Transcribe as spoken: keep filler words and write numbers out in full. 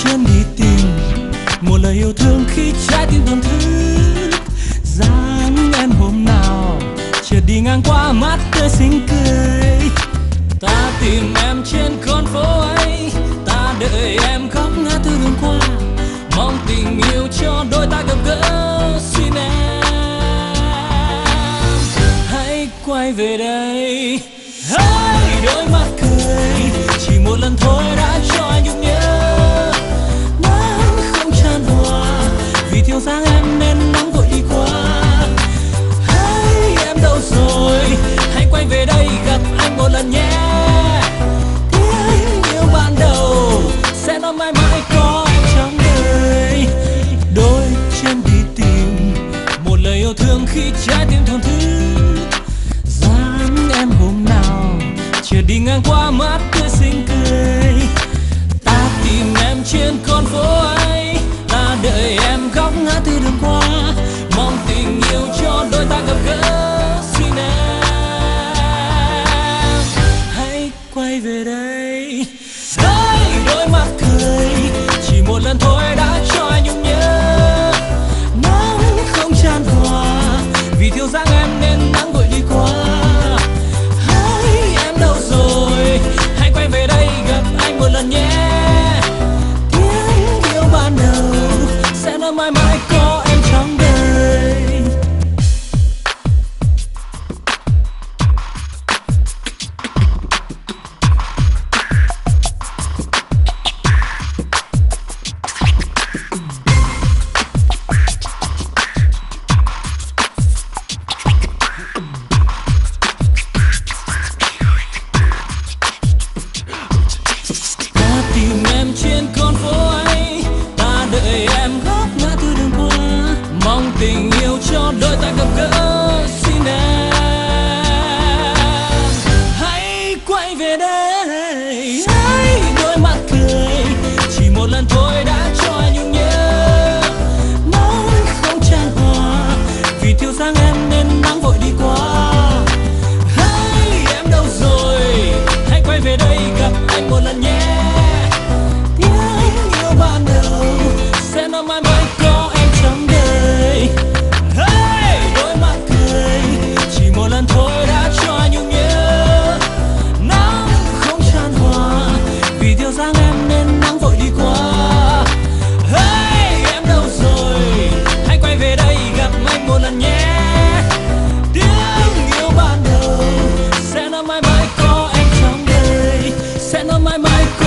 trên đi tìm một lời yêu thương khi trái tim thổn thức. Dáng em hôm nào chợt đi ngang qua mắt tươi xinh cười. Ta tìm em trên con phố ấy, ta đợi em khóc ngã tư đường qua, mong tình yêu cho đôi ta gặp gỡ. Xin em hãy quay về đây. Hãy đôi mắt cười, chỉ một lần thôi đã cho anh nhung nhớ. Nắng không chan hòa, vì thiếu dáng em nên nắng vội đi qua. Hãy em đâu rồi, hãy quay về đây gặp anh một lần nhé. Tiếng yêu ban đầu sẽ nói mãi mãi có em trong đời. Đôi chân đi tìm một lời yêu thương khi trái tim thổn thức. Dáng em hôm nào chợt đi ngang qua mắt tươi xinh cười. Ta tìm em trên con phố ấy, ta đợi em khóc ngã tư đường qua, mong tình yêu cho đôi ta gặp gỡ. Xin em hãy quay về đây. Hãy đôi mắt cười, chỉ một lần thôi đã cho anh nhung nhớ. Nắng không chan hòa, vì thiếu dáng em nên nắng vội đi qua. Hãy em đâu rồi, hãy quay về đây gặp anh một lần nhé. Tiếng yêu ban đầu sẽ nói mãi mãi có em trong đời. Tìm em trên con phố ấy, ta đợi em khóc ngã tư đường qua, mong tình yêu cho đôi ta gặp gỡ. Xin em hãy quay về đây. Hãy đôi mắt cười, chỉ một lần thôi đã cho anh nhung nhớ. Nắng không chan hòa, vì thiếu dáng em nên nắng vội đi qua. Hãy em đâu rồi, hãy quay về đây gặp anh một lần nhé. Ban đầu sẽ nói mãi mãi có em trong đời. Hey, đôi mắt cười, chỉ một lần thôi đã cho anh nhung nhớ. Nắng không chan hòa, vì thiếu dáng em nên nắng vội đi qua. Hey, em đâu rồi, hãy quay về đây gặp anh một lần nhé. Tiếng yêu ban đầu sẽ nói mãi mãi có em trong đời, sẽ nói mãi mãi có